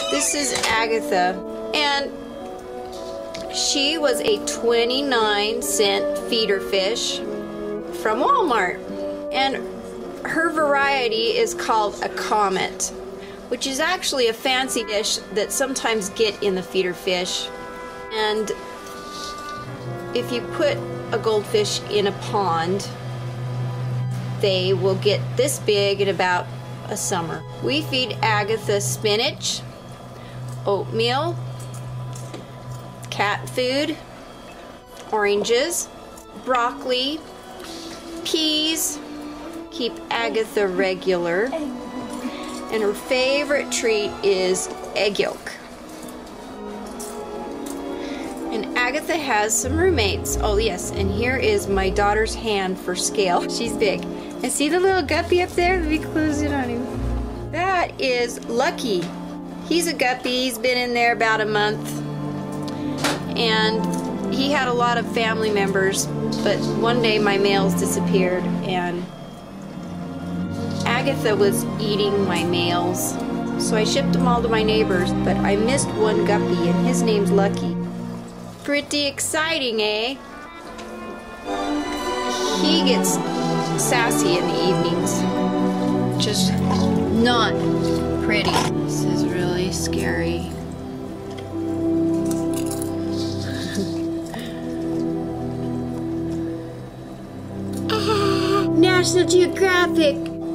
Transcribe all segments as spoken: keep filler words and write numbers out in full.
This is Agatha, and she was a twenty-nine cent feeder fish from Walmart. And her variety is called a comet, which is actually a fancy fish that sometimes get in the feeder fish. And if you put a goldfish in a pond, they will get this big in about a summer. We feed Agatha spinach, oatmeal, cat food, oranges, broccoli, peas. Keep Agatha regular. And her favorite treat is egg yolk. And Agatha has some roommates. Oh yes, and here is my daughter's hand for scale. She's big. And see the little guppy up there? Let me close it on him. That is Lucky. He's a guppy. He's been in there about a month. And he had a lot of family members, but one day my males disappeared and Agatha was eating my males. So I shipped them all to my neighbors, but I missed one guppy and his name's Lucky. Pretty exciting, eh? He gets sassy in the evenings. Just not pretty. This is really scary. National Geographic.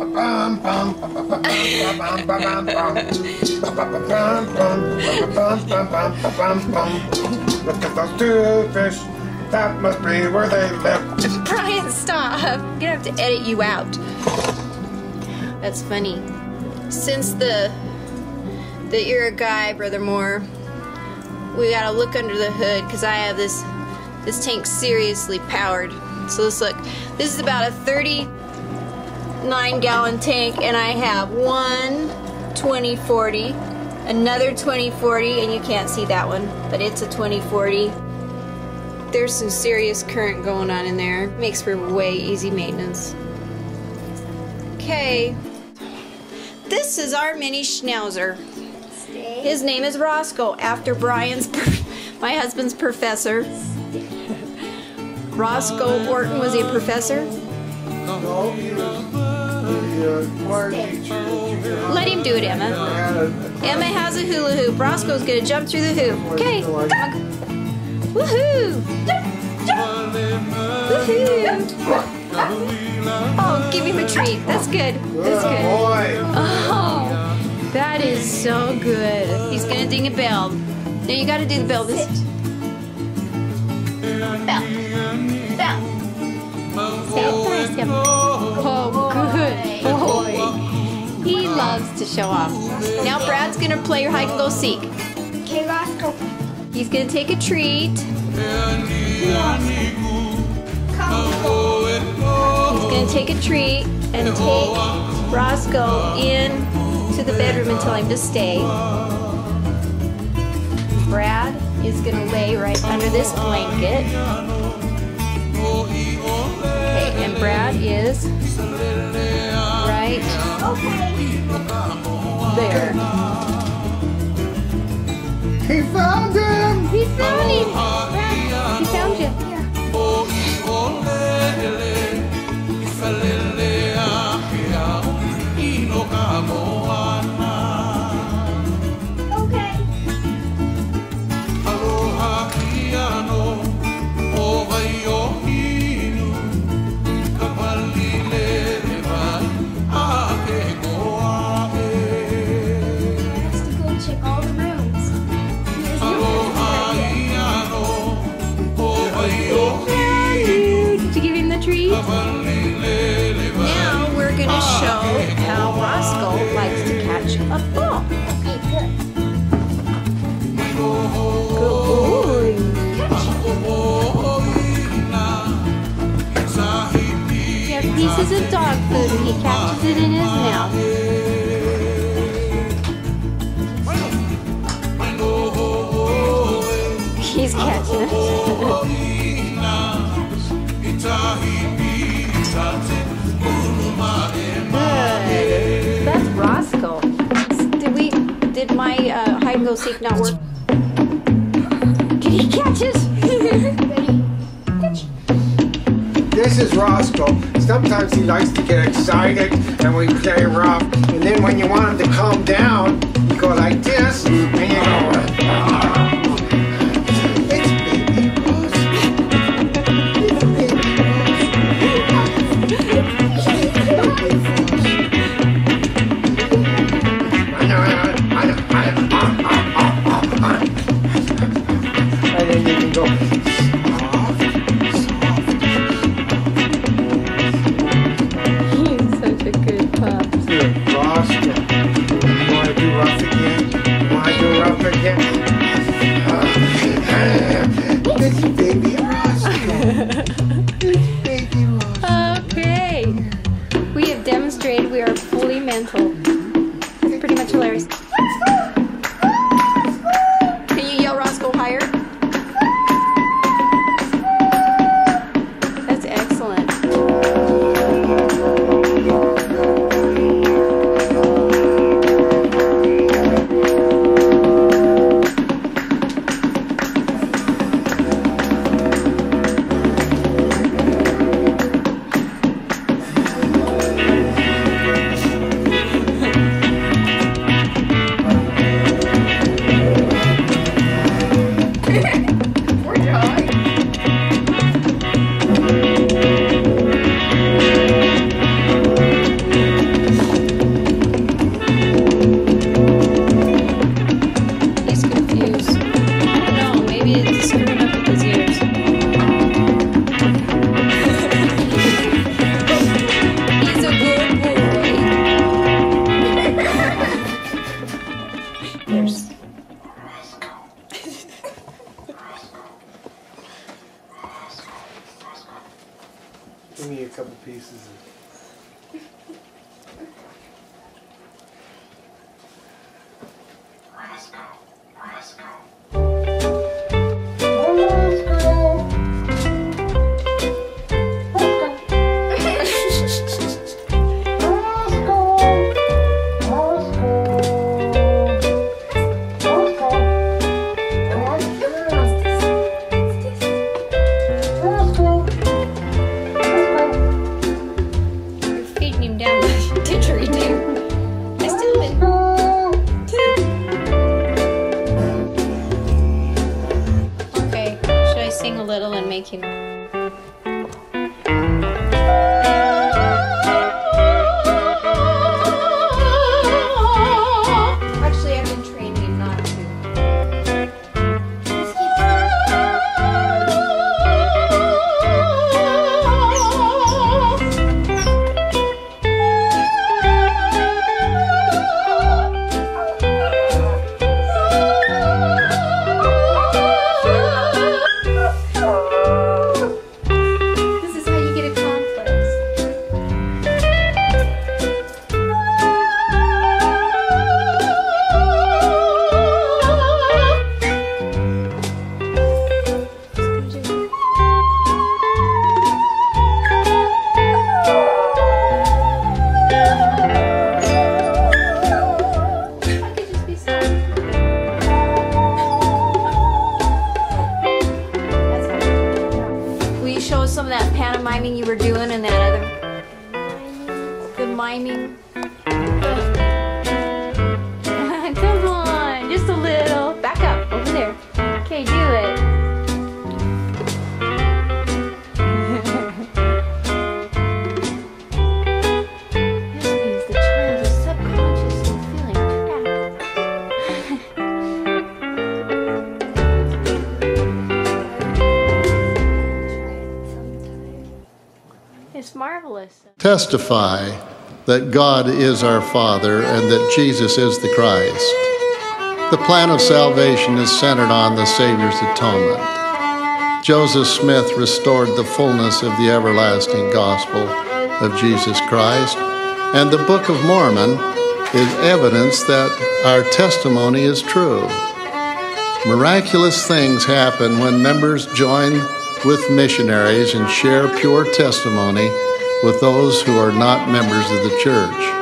Look at those two fish. That must be where they live. Brian, stop. I'm gonna have to edit you out. That's funny. Since the that you're a guy, Brother Moore, we gotta look under the hood because I have this this tank seriously powered. So let's look. This is about a thirty-nine gallon tank, and I have one twenty forty, another twenty forty, and you can't see that one, but it's a twenty forty. There's some serious current going on in there. Makes for way easy maintenance. Okay, this is our mini schnauzer. His name is Roscoe, after Brian's, my husband's professor. Roscoe Orton, was he a professor? No, he was the choir teacher. Let him do it, Emma. Emma has a hula hoop. Roscoe's gonna jump through the hoop. Okay, come on. Woohoo! Woohoo! Oh, give him a treat. That's good. That's good. Oh, that is so good. He's gonna ding a bell. Now you gotta do the bell. This bell. Bell. Bell first. Oh, good boy. He loves to show off. Now Brad's gonna play your hide and go seek. Okay, Roscoe. He's gonna take a treat. He's gonna take a treat and take Roscoe in to the bedroom and tell him to stay. Brad is gonna lay right under this blanket. Okay, and Brad is right there. He found him! He found him! Brad, he found you. Okay. Now we're going to show how Roscoe likes to catch a ball. Okay, good. Good boy. He has pieces of dog food and he catches it in his mouth. He's catching it. Good. That's Roscoe. Did we did did my uh, hide and go seek not work? Did he catch us? This is Roscoe. Sometimes he likes to get excited and we play rough. And then when you want him to calm down, you go like this and you go. It's baby Roscoe. And then you can go. Okay, we have demonstrated we are fully mental. It's pretty much hilarious. Can you yell Roscoe higher? That's excellent. Give me a couple pieces of Roscoe, Roscoe. A little and make him. Actually, I've been training him not to. Some of that pantomiming you were doing and that other the miming. Come on, just a little. Back up over there. Okay, do it. This means the child is subconsciously feeling trapped. It's marvelous. Testify that God is our Father and that Jesus is the Christ. The plan of salvation is centered on the Savior's atonement. Joseph Smith restored the fullness of the everlasting gospel of Jesus Christ, and the Book of Mormon is evidence that our testimony is true. Miraculous things happen when members join with missionaries and share pure testimony with those who are not members of the church.